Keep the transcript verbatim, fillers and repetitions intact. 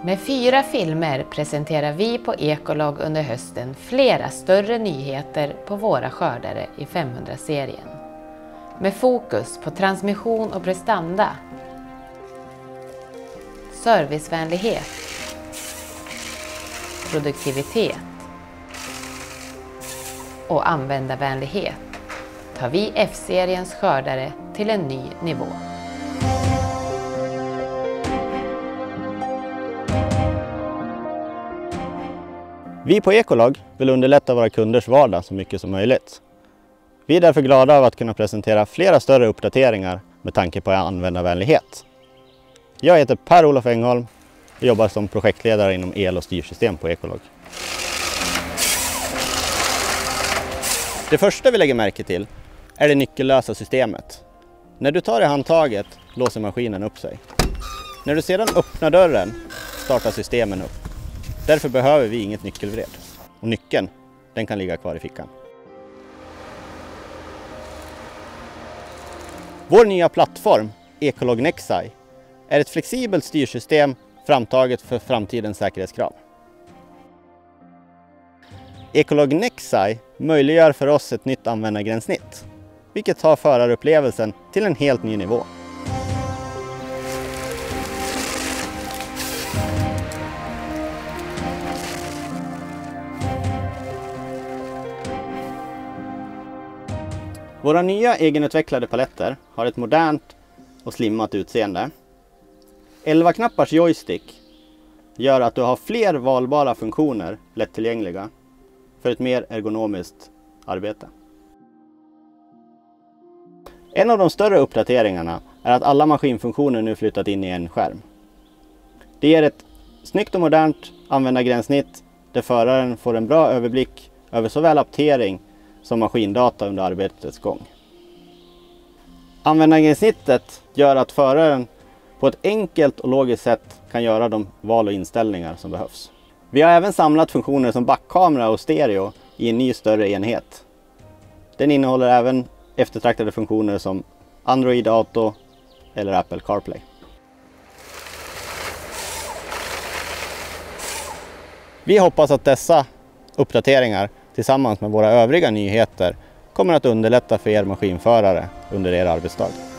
Med fyra filmer presenterar vi på Ecolog under hösten flera större nyheter på våra skördare i femhundra-serien. Med fokus på transmission och prestanda, servicevänlighet, produktivitet och användarvänlighet tar vi F-seriens skördare till en ny nivå. Vi på Ecolog vill underlätta våra kunders vardag så mycket som möjligt. Vi är därför glada av att kunna presentera flera större uppdateringar med tanke på användarvänlighet. Jag heter Per-Olof Engholm och jobbar som projektledare inom el- och styrsystem på Ecolog. Det första vi lägger märke till är det nyckellösa systemet. När du tar i handtaget låser maskinen upp sig. När du sedan öppnar dörren startar systemen upp. Därför behöver vi inget nyckelvred. Och nyckeln, den kan ligga kvar i fickan. Vår nya plattform, Ecolog Nexi, är ett flexibelt styrsystem framtaget för framtidens säkerhetskrav. Ecolog Nexi möjliggör för oss ett nytt användargränssnitt, vilket tar förarupplevelsen till en helt ny nivå. Våra nya egenutvecklade paletter har ett modernt och slimmat utseende. elva knappars joystick gör att du har fler valbara funktioner lättillgängliga för ett mer ergonomiskt arbete. En av de större uppdateringarna är att alla maskinfunktioner nu flyttat in i en skärm. Det ger ett snyggt och modernt användargränssnitt där föraren får en bra överblick över såväl aptering som maskindata under arbetets gång. Användargränssnittet gör att föraren på ett enkelt och logiskt sätt kan göra de val och inställningar som behövs. Vi har även samlat funktioner som backkamera och stereo i en ny större enhet. Den innehåller även eftertraktade funktioner som Android Auto eller Apple CarPlay. Vi hoppas att dessa uppdateringar tillsammans med våra övriga nyheter kommer att underlätta för er maskinförare under er arbetsdag.